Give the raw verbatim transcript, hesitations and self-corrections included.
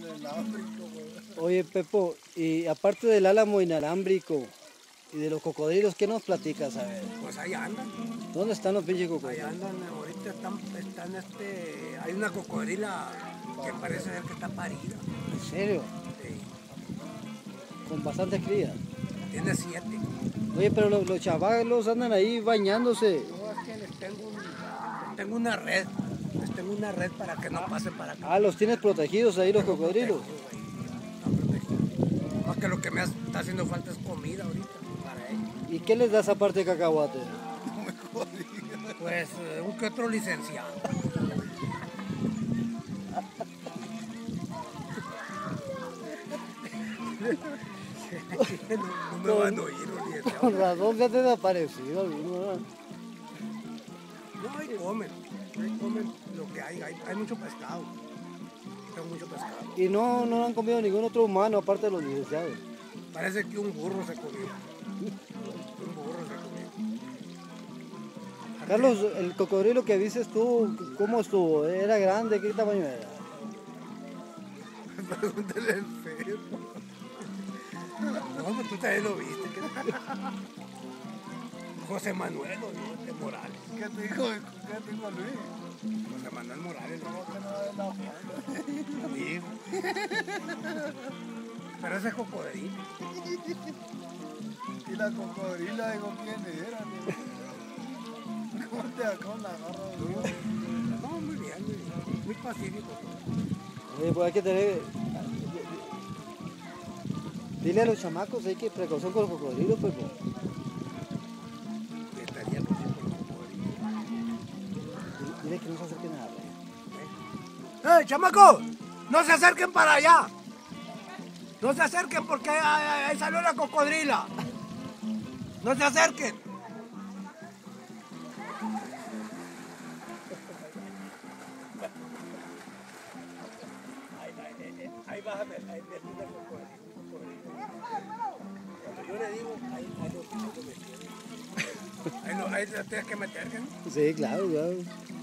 inalámbrico, güey. Oye, Pepo, y aparte del álamo inalámbrico y de los cocodrilos, ¿qué nos platicas? A ver, Pues ahí andan, ¿dónde están los pinches ahí cocodrilos? andan, ahorita están, están este, hay una cocodrila que parece ser que está parida. ¿En serio? Sí, Con bastantes crías. tiene siete. Oye, pero los, los chavalos andan ahí bañándose. No, es que les tengo, un- les tengo una red, les tengo una red para que no pasen para acá. Ah, los tienes protegidos ahí los cocodrilos. Están protegidos. Más que lo que me está haciendo falta es comida ahorita para ellos. ¿Y qué les das aparte de cacahuate? Pues eh, un que otro licenciado. no, no me van a oír los licenciados. Con razón se ha desaparecido alguno, ¿verdad? No, ahí comen, ahí comen lo que hay, hay, hay mucho pescado. Tengo mucho pescado. Y no, no han comido ningún otro humano aparte de los licenciados. Parece que un burro se comió. Un burro se comió. Carlos, el cocodrilo que dices tú, ¿cómo estuvo? ¿Era grande? ¿Qué tamaño era? Pregúntale al enfermo. No, pues tú también lo viste. ¿Qué? José Manuel, ¿no? De Morales. ¿Qué te dijo, qué te dijo Luis? José Manuel Morales, ¿no? ¿Cómo que no es la foto? Digo. Pero ese es cocodrilo. Y la cocodrila, digo, ¿quién era? ¿Cómo te cómo la agarra? No, muy bien, muy bien. Muy pacífico. Oye, pues hay que tener... Dile a los chamacos, hay que precaución con los cocodrilos, pues. pues. Estaría con el cocodrilo. Dile que no se acerquen a la red. ¡Eh, chamaco! ¡No se acerquen para allá! ¡No se acerquen porque ahí, ahí- ahí salió la cocodrila! ¡No se acerquen! Ahí, ahí, ahí bájame, ahí me tira el cocodrilo, cocodrilo. Cuando yo le digo, ahí, ahí lo, ahí lo metí. Ahí, lo- ahí lo tienes que meter, ¿no? Sí, claro, claro.